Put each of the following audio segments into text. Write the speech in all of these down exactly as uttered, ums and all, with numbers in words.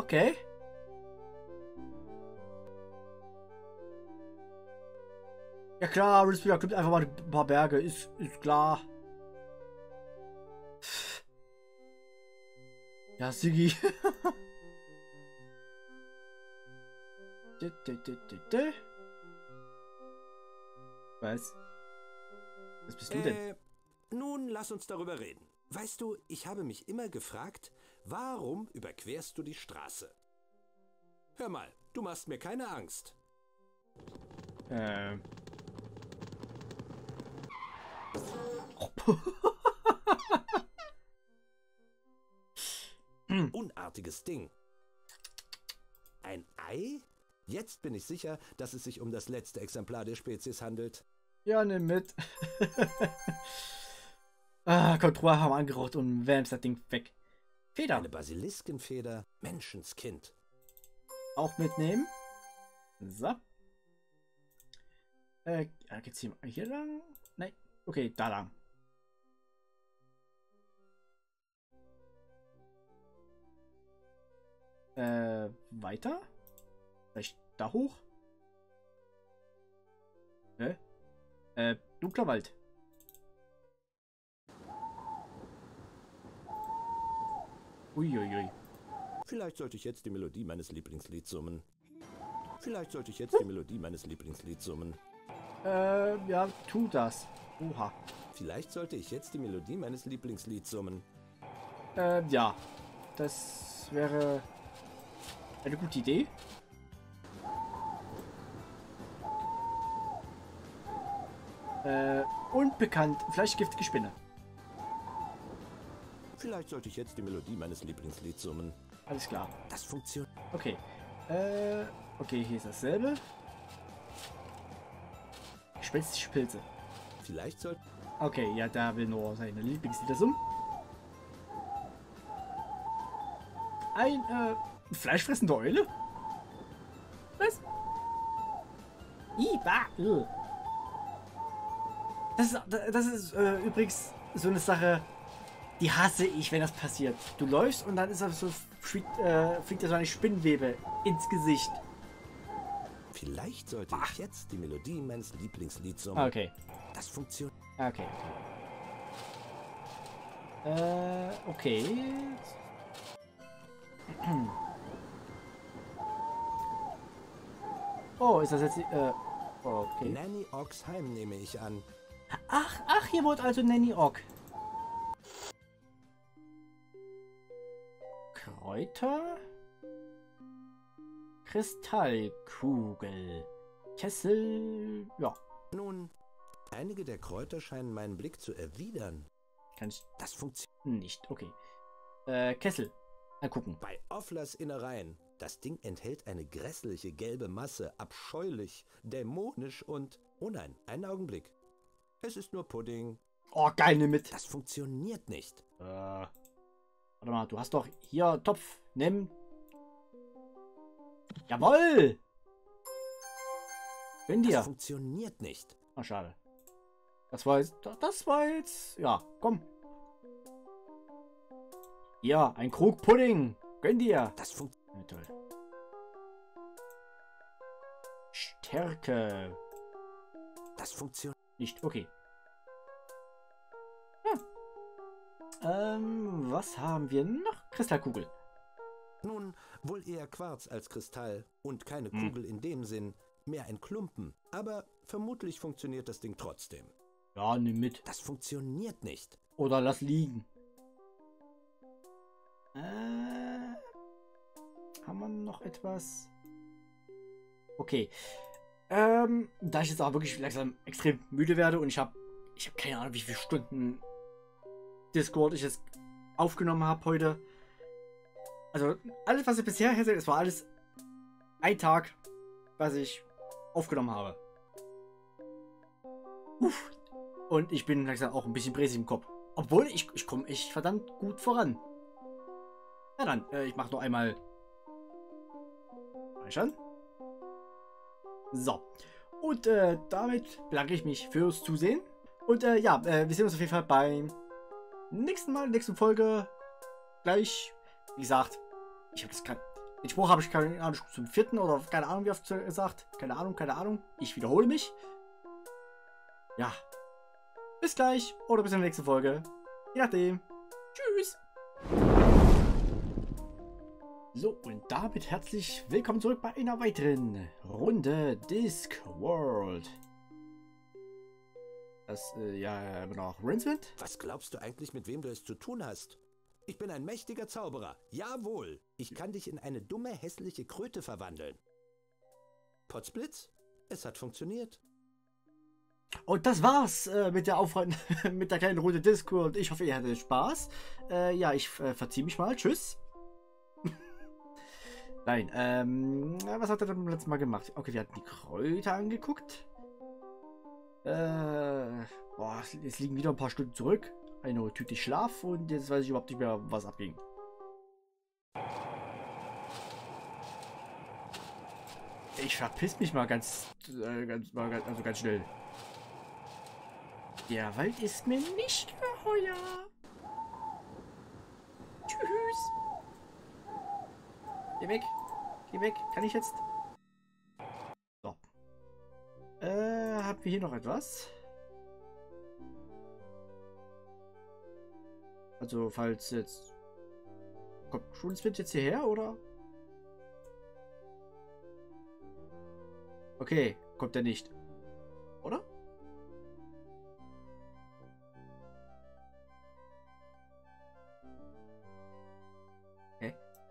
Okay. Ja klar, das wieder gibt einfach mal ein paar Berge. Ist, ist klar. Ja, Siggi. Was? Was bist du denn? Äh, nun lass uns darüber reden. Weißt du, ich habe mich immer gefragt, warum überquerst du die Straße? Hör mal, du machst mir keine Angst. Ähm. Unartiges Ding. Ein Ei? Jetzt bin ich sicher, dass es sich um das letzte Exemplar der Spezies handelt. Ja, nimm mit. Ah, Kontrolle haben angeraucht und wärmst das Ding weg. Feder. Eine Basiliskenfeder, Menschenskind. Auch mitnehmen. So. Äh, geht's hier, hier lang? Nein. Okay, da lang. Äh, weiter? Vielleicht da hoch? Hä? Äh, dunkler Wald. Uiuiui. Vielleicht sollte ich jetzt die Melodie meines Lieblingslieds summen. Vielleicht sollte ich jetzt die Melodie meines Lieblingslieds summen. Äh, ja, tu das. Oha. Vielleicht sollte ich jetzt die Melodie meines Lieblingslieds summen. Äh, ja. Das wäre eine gute Idee. Äh, unbekannt. Vielleicht giftige Spinne. Vielleicht sollte ich jetzt die Melodie meines Lieblingslieds summen. Alles klar. Das funktioniert. Okay. Äh, okay, hier ist dasselbe. Gespenstische Pilze. Vielleicht sollte... Okay, ja, da will nur seine Lieblingslieder summen. Ein, äh, fleischfressende Eule? Was? Iba. Das ist, das ist äh, übrigens so eine Sache, die hasse ich, wenn das passiert. Du läufst und dann ist das so, fliegt, äh, fliegt da so eine Spinnenwebe ins Gesicht. Vielleicht sollte Ach. ich jetzt die Melodie meines Lieblingslieds summen. Okay. Das funktioniert. Okay. Äh, okay. Oh, ist das jetzt... Äh, okay. Nanny Oxheim nehme ich an. Ach, ach, hier wurde also Nanny Ock. Kräuter? Kristallkugel. Kessel... Ja. Nun, einige der Kräuter scheinen meinen Blick zu erwidern. Kann ich Das funktioniert nicht. Okay. Äh, Kessel. Mal gucken. bei Offlers Innereien. Das Ding enthält eine grässliche gelbe Masse, abscheulich, dämonisch und... Oh nein, einen Augenblick. Es ist nur Pudding. Oh, geil, nimm mit. Das funktioniert nicht. Äh, warte mal, du hast doch hier Topf. Nimm. Jawoll! Gönn dir. Das funktioniert nicht. Ah, schade. Das war jetzt... Das war jetzt... Ja, komm. Ja, ein Krug Pudding. Gönn dir. Das funktioniert. Ja, toll. Stärke. Das funktioniert. Nicht. Okay. Hm. Ähm, was haben wir noch? Kristallkugel. Nun, wohl eher Quarz als Kristall. Und keine Hm. Kugel in dem Sinn. Mehr ein Klumpen. Aber vermutlich funktioniert das Ding trotzdem. Ja, nimm mit. Das funktioniert nicht. Oder lass liegen. Äh, haben wir noch etwas? Okay. Ähm, da ich jetzt auch wirklich langsam extrem müde werde und ich habe ich habe keine Ahnung, wie viele Stunden Discord ich jetzt aufgenommen habe heute. Also alles, was ich bisher hätte, es war alles ein Tag, was ich aufgenommen habe. Uff. Und ich bin langsam auch ein bisschen bräsig im Kopf. Obwohl ich, ich komme echt verdammt gut voran. Na dann, äh, ich mache noch einmal speichern. So. Und äh, damit bedanke ich mich fürs Zusehen. Und äh, ja, äh, wir sehen uns auf jeden Fall beim nächsten Mal, nächsten Folge. Gleich. Wie gesagt, ich habe das gerade Den Spruch habe ich keine Ahnung zum vierten oder keine Ahnung wie oft gesagt. Keine Ahnung, keine Ahnung. Ich wiederhole mich. Ja. Bis gleich oder bis in der nächsten Folge. Je nachdem. Tschüss. So, und damit herzlich willkommen zurück bei einer weiteren Runde Discworld. Das, äh, ja, immer noch Rincewind. Was glaubst du eigentlich, mit wem du es zu tun hast? Ich bin ein mächtiger Zauberer. Jawohl. Ich kann dich in eine dumme, hässliche Kröte verwandeln. Potzblitz? Es hat funktioniert. Und das war's äh, mit der Aufrun mit der kleinen Runde Discord. Ich hoffe, ihr hattet Spaß. Äh, ja, ich äh, verziehe mich mal. Tschüss. Nein, ähm, was hat er beim letzten Mal gemacht? Okay, wir hatten die Kräuter angeguckt. Äh, boah, jetzt liegen wieder ein paar Stunden zurück. Eine Tüte Schlaf und jetzt weiß ich überhaupt nicht mehr, was abging. Ich verpiss mich mal ganz, äh, ganz, mal ganz, also ganz schnell. Der Wald ist mir nicht geheuer. Tschüss. Geh weg. Geh weg. Kann ich jetzt? So. Äh, haben wir hier noch etwas? Also, falls jetzt... Kommt Schulswind jetzt hierher, oder? Okay, kommt er nicht. Oder? Hä?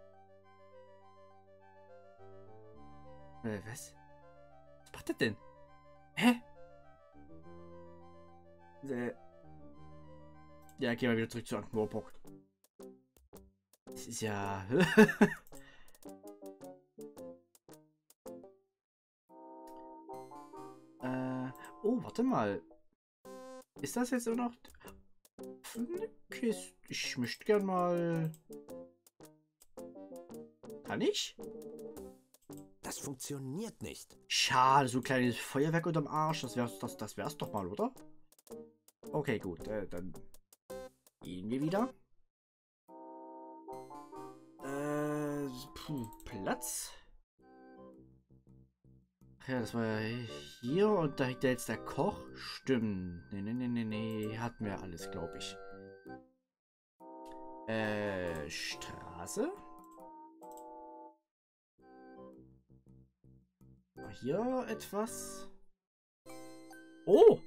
Äh, was? Was macht das denn? Hä? Äh... Ja, gehen wir wieder zurück zu Ankh-Morpork. Das ist ja... äh, oh, warte mal. Ist das jetzt immer noch... Eine Kiste? Ich möchte gern mal... Kann ich? Das funktioniert nicht. Schade, so ein kleines Feuerwerk unterm Arsch. Das wär's, das, das wär's doch mal, oder? Okay, gut. Äh, dann... Gehen wir wieder. Äh, puh, Platz. Ach ja, das war ja hier und da liegt ja jetzt der Koch. Stimmt. Nee, nee, nee, nee, nee. Hatten wir alles, glaube ich. Äh, Straße. Hier etwas. Oh!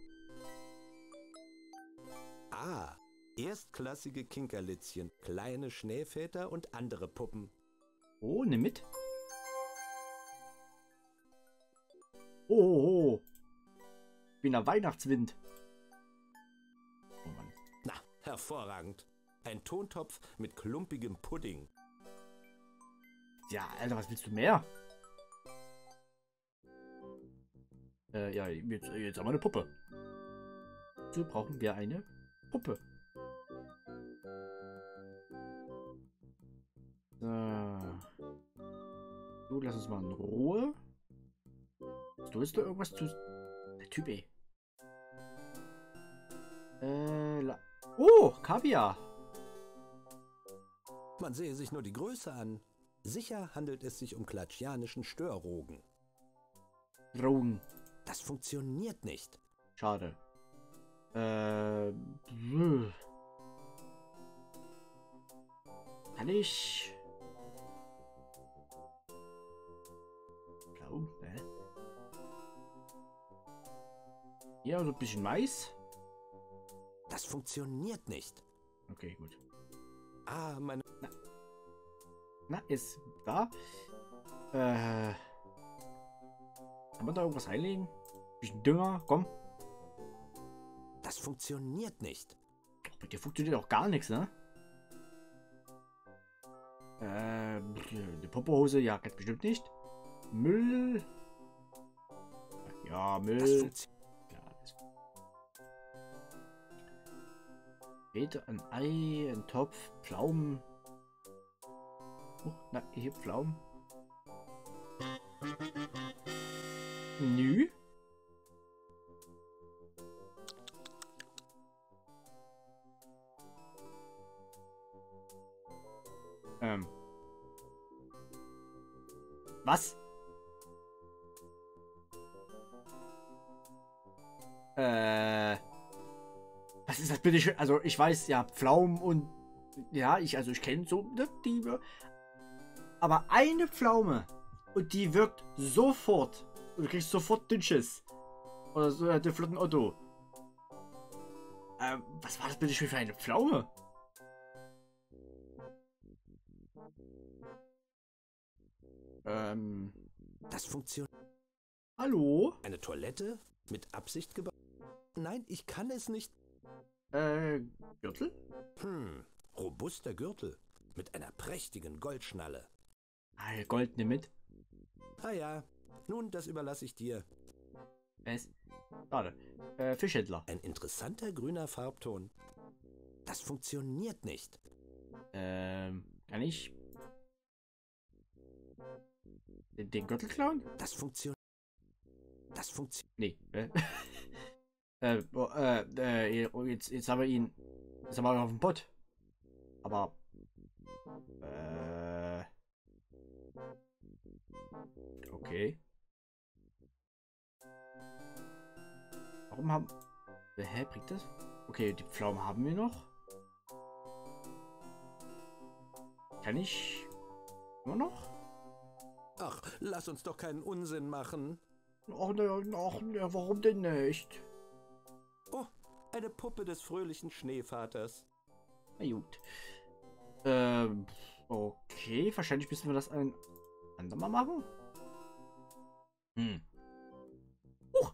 Ah, erstklassige Kinkerlitzchen, kleine Schneeväter und andere Puppen. Oh, nimm mit. Oh, oh, oh. Wie ein Weihnachtswind. Oh Mann. Na, hervorragend. Ein Tontopf mit klumpigem Pudding. Ja, Alter, was willst du mehr? Äh, ja, jetzt, jetzt haben wir eine Puppe. So brauchen wir eine Puppe. So. So, lass uns mal in Ruhe. Du willst du irgendwas zu... Der Typ, ey. Äh, la... Oh, Kaviar. Man sehe sich nur die Größe an. Sicher handelt es sich um klatschianischen Störrogen. Drogen. Das funktioniert nicht. Schade. Äh... Pff. Kann ich... Blau, ne? Hier so ein bisschen Mais. Das funktioniert nicht. Okay, gut. Ah, meine... Na, Na ist da. Äh... Kann man da irgendwas reinlegen? Bisschen Dünger, komm. Das funktioniert nicht. Bei dir funktioniert auch gar nichts, ne? Äh, eine Popperhose, ja, ganz bestimmt nicht. Müll. Ja, Müll. Das funktioniert. Ja, das Fete, ein Ei, ein Topf, Pflaumen. Oh, na, hier Pflaumen. Nü. Ähm. Was? Äh. Was ist das bitte schön? Also, ich weiß, ja, Pflaumen und. Ja, ich, also, ich kenne so, ne, die. Aber eine Pflaume. Und die wirkt sofort. Und du kriegst sofort den Schiss. Oder so, äh, den flotten Otto. Ähm, was war das bitte schön für eine Pflaume? Ähm. Das funktioniert. Hallo? Eine Toilette? Mit Absicht gebaut? Nein, ich kann es nicht. Äh, Gürtel? Hm, robuster Gürtel. Mit einer prächtigen Goldschnalle. Ah, Gold nimm mit. Ah ja, nun, das überlasse ich dir. Was? Schade. Äh, Fischhändler. Ein interessanter grüner Farbton. Das funktioniert nicht. Ähm, kann ich den, den Gürtel klauen? Das funktioniert. Das funktioniert. Nee. Äh, äh, oh, äh, äh, oh, jetzt, jetzt haben wir ihn. Jetzt haben wir ihn auf dem Pott. Aber. Äh. Okay. Warum haben. Hä, bringt das? Okay, die Pflaumen haben wir noch. Kann ich. Immer noch? Ach, lass uns doch keinen Unsinn machen. Ach ne, ach ne, warum denn nicht? Oh, eine Puppe des fröhlichen Schneevaters. Na gut. Ähm, okay, wahrscheinlich müssen wir das ein andermal machen. Hm. Huch.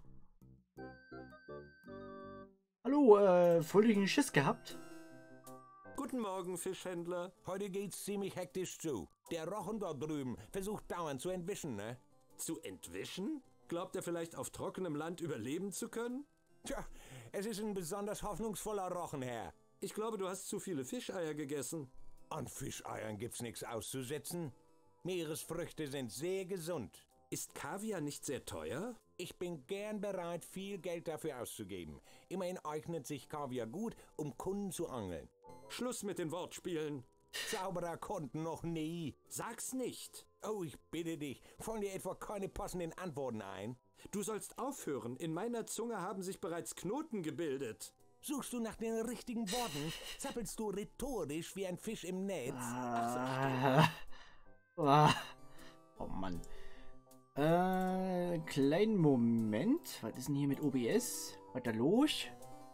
Hallo, äh, fröhlichen Schiss gehabt? Guten Morgen, Fischhändler. Heute geht's ziemlich hektisch zu. Der Rochen dort drüben versucht dauernd zu entwischen, ne? Zu entwischen? Glaubt er vielleicht auf trockenem Land überleben zu können? Tja, es ist ein besonders hoffnungsvoller Rochen, Herr. Ich glaube, du hast zu viele Fischeier gegessen. An Fischeiern gibt's nichts auszusetzen. Meeresfrüchte sind sehr gesund. Ist Kaviar nicht sehr teuer? Ich bin gern bereit, viel Geld dafür auszugeben. Immerhin eignet sich Kaviar gut, um Kunden zu angeln. Schluss mit den Wortspielen. Zauberer konnten noch nie. Sag's nicht. Oh, ich bitte dich, fallen dir etwa keine passenden Antworten ein? Du sollst aufhören. In meiner Zunge haben sich bereits Knoten gebildet. Suchst du nach den richtigen Worten, zappelst du rhetorisch wie ein Fisch im Netz. Ah, ah, oh Mann. Äh, kleinen Moment. Was ist denn hier mit O B S? Was da los?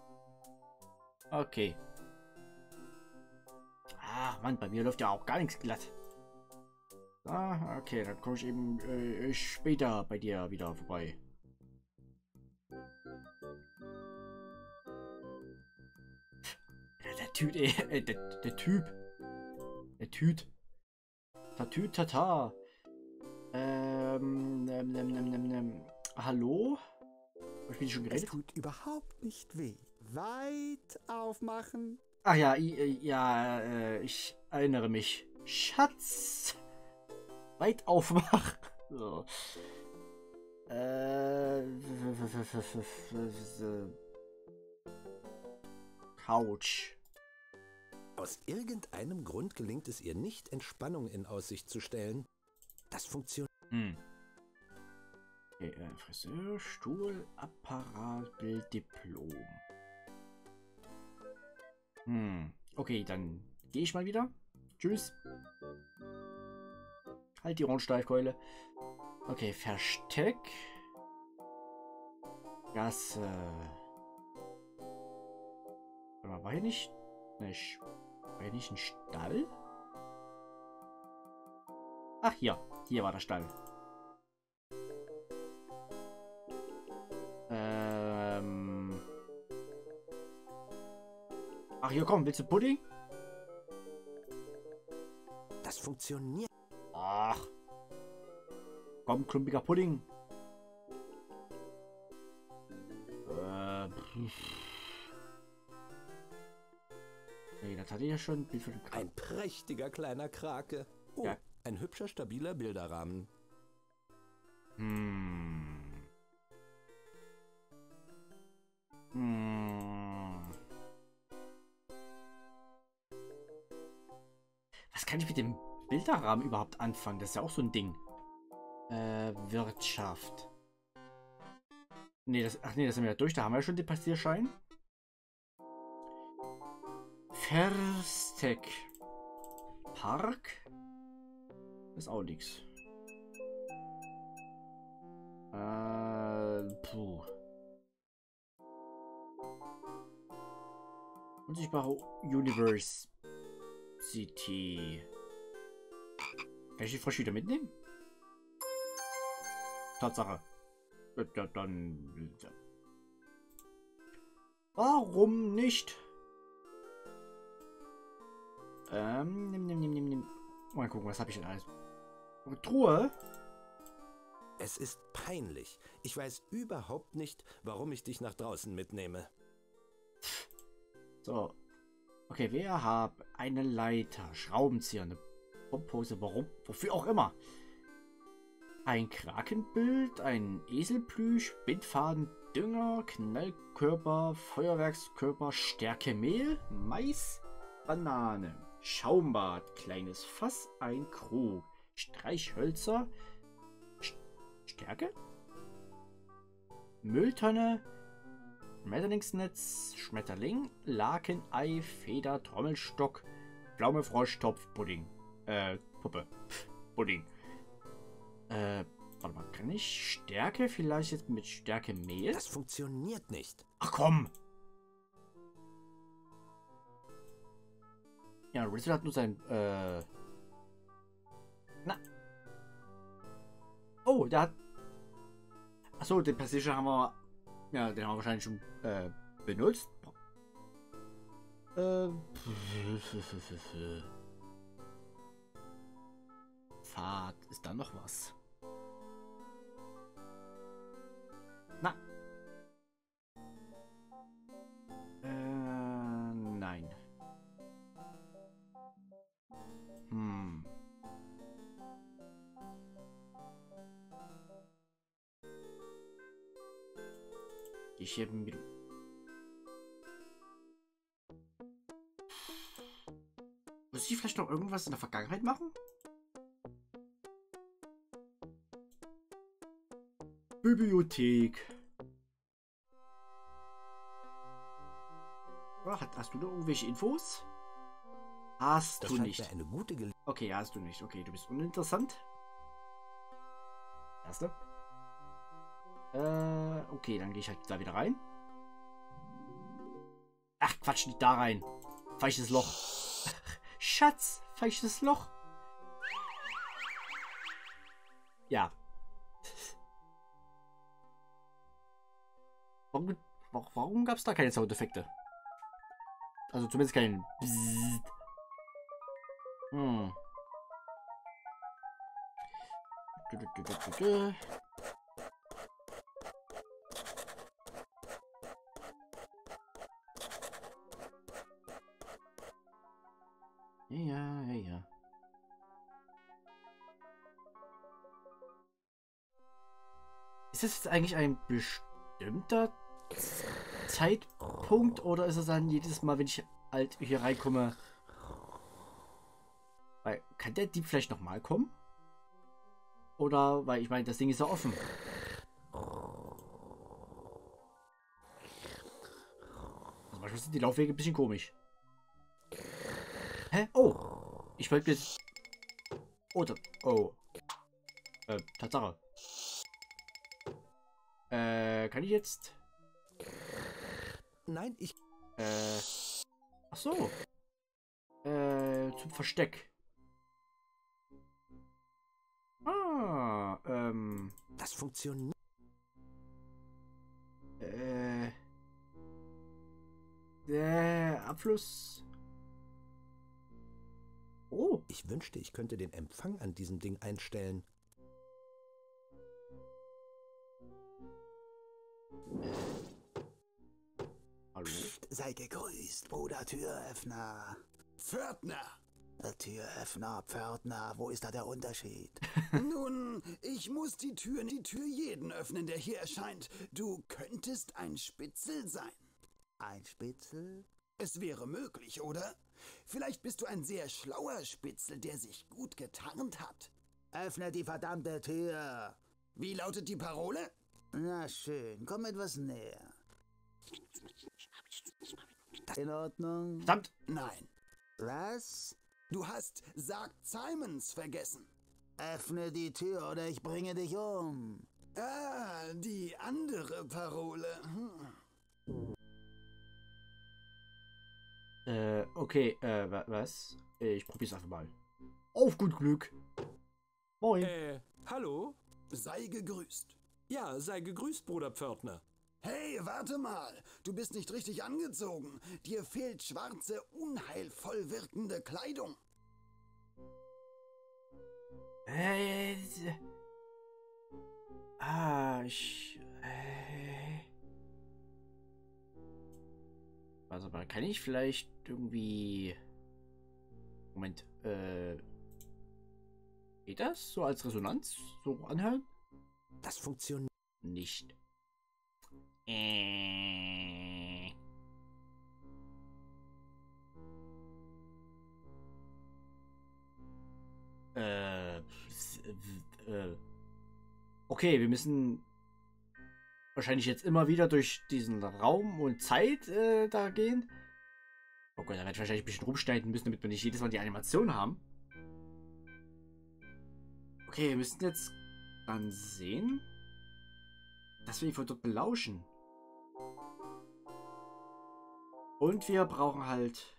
Okay. Ach Mann, bei mir läuft ja auch gar nichts glatt. Ah, okay, dann komme ich eben äh, später bei dir wieder vorbei. Der, der Typ, äh, der, der Typ. Der Typ. Tatü tata. Ähm, nem, nem, nem, nem, nem. Hallo? Hab ich mit dir schon geredet? Es tut überhaupt nicht weh. Weit aufmachen. Ach ja, i, ja, äh, ich erinnere mich. Schatz! Weit aufmachen. So. Äh. Couch. Aus irgendeinem Grund gelingt es ihr nicht, Entspannung in Aussicht zu stellen. Das funktioniert. Hm. Okay, äh, Friseur, Stuhl, Apparat, Bild, Diplom. Hm. Okay, dann gehe ich mal wieder. Tschüss. Halt die Rundsteifkeule. Okay, Versteck. Gasse. Aber war hier nicht... Ne, war hier nicht ein Stall? Ach, hier. Hier war der Stall. Ähm... Ach, hier, komm. Willst du Pudding? Das funktioniert. Ach. Komm, klumpiger Pudding. Äh, nee, das hatte ich ja schon. Wie viel Ein prächtiger kleiner Krake. Oh, ja. Ein hübscher, stabiler Bilderrahmen. Hm. Hm. Was kann ich mit dem Bilderrahmen überhaupt anfangen? Das ist ja auch so ein Ding. Äh, Wirtschaft. Nee, das, ach nee, das sind wir ja durch. Da haben wir ja schon den Passierschein. Verstek. Park. Ist auch nichts. Äh, puh. Unsichtbare University. Kann ich die Frosch wieder mitnehmen? Tatsache. Ja, dann. Warum nicht? Ähm, nimm, nimm, nimm, nimm, nimm. Mal gucken, was habe ich denn alles? Truhe? Es ist peinlich. Ich weiß überhaupt nicht, warum ich dich nach draußen mitnehme. So. Okay, wir haben eine Leiter, Schraubenzieher, eine Pumphose, warum? Wofür auch immer. Ein Krakenbild, ein Eselplüsch, Bindfaden, Dünger, Knallkörper, Feuerwerkskörper, Stärkemehl, Mais, Banane, Schaumbad, kleines Fass, ein Krug, Streichhölzer, St Stärke, Mülltonne, Schmetterlingsnetz, Schmetterling, Lakenei, Feder, Trommelstock, Pflaume, Frosch, Topf, Pudding, äh, Puppe, Pudding. Äh, warte mal, kann ich Stärke vielleicht jetzt mit Stärke Mehl? Das funktioniert nicht. Ach komm! Ja, Rizzle hat nur sein, äh... Na. Oh, der hat... Achso, den Passage haben wir... Ja, den haben wir wahrscheinlich schon, äh, benutzt. Äh... Pfad. Ist da noch was? Na. Äh, nein. Hm. Ich habe mit... Muss ich vielleicht noch irgendwas in der Vergangenheit machen? Bibliothek. Oh, hast, hast du noch irgendwelche Infos? Hast Das du scheint nicht. mir eine gute Gelegenheit. Okay, hast du nicht. Okay, du bist uninteressant. Erste. Äh, okay, dann gehe ich halt da wieder rein. Ach, Quatsch, nicht da rein. Falsches Loch. Schatz, falsches Loch. Ja. Warum, warum gab es da keine Soundeffekte? Also zumindest keinen Bzzzt. Hm. Du, du, du, du, du, du. Ja, ja, ja. Ist das jetzt eigentlich ein bestimmter Zeitpunkt oder ist es dann jedes Mal, wenn ich halt hier reinkomme? Weil, kann der Dieb vielleicht nochmal kommen? Oder, weil ich meine, das Ding ist ja offen. Also manchmal sind die Laufwege ein bisschen komisch. Hä? Oh! Ich wollte jetzt... Oh, da... Oh. Äh, Tatsache. Äh, kann ich jetzt... Nein, ich... Äh... Ach so. Äh, zum Versteck. Ah, ähm... Das funktioniert. Äh... Der Abfluss... Oh. Ich wünschte, ich könnte den Empfang an diesem Ding einstellen. Hallo? Sei gegrüßt, Bruder Türöffner. Pförtner! Türöffner, Pförtner, wo ist da der Unterschied? Nun, ich muss die Tür, die Tür jeden öffnen, der hier erscheint. Du könntest ein Spitzel sein. Ein Spitzel? Es wäre möglich, oder? Vielleicht bist du ein sehr schlauer Spitzel, der sich gut getarnt hat. Öffne die verdammte Tür. Wie lautet die Parole? Na schön, komm etwas näher. In Ordnung? Verdammt! Nein. Was? Du hast sagt Simons vergessen. Öffne die Tür oder ich bringe dich um. Ah, die andere Parole. Hm. Äh, okay, äh, wa was? Ich probier's einfach mal. Auf gut Glück. Moin. Äh, hallo? Sei gegrüßt. Ja, sei gegrüßt, Bruder Pförtner. Hey, warte mal. Du bist nicht richtig angezogen. Dir fehlt schwarze, unheilvoll wirkende Kleidung. Äh, ah, ich... Äh, also, mal, kann ich vielleicht irgendwie... Moment, äh... Geht das so als Resonanz? So anhören? Das funktioniert. Nicht. Äh... Äh... äh okay, wir müssen wahrscheinlich jetzt immer wieder durch diesen Raum und Zeit äh, da gehen. Oh Gott, da werde ich wahrscheinlich ein bisschen rumschneiden müssen, damit wir nicht jedes Mal die Animation haben. Okay, wir müssen jetzt dann sehen, dass wir ihn von dort belauschen. Und wir brauchen halt...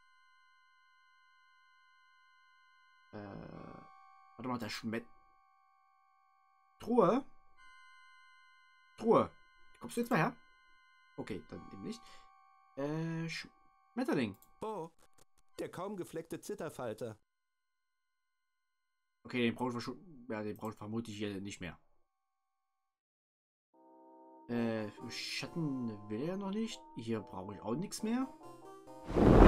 Äh... Warte mal, der Schmet... Truhe? Truhe. Kommst du jetzt mal her? Okay, dann eben nicht. Äh, Schmetterling. Oh, der kaum gefleckte Zitterfalter. Okay, den brauche ich schon. Ja, den brauche ich vermutlich hier nicht mehr. Äh, Schatten will er noch nicht. Hier brauche ich auch nichts mehr.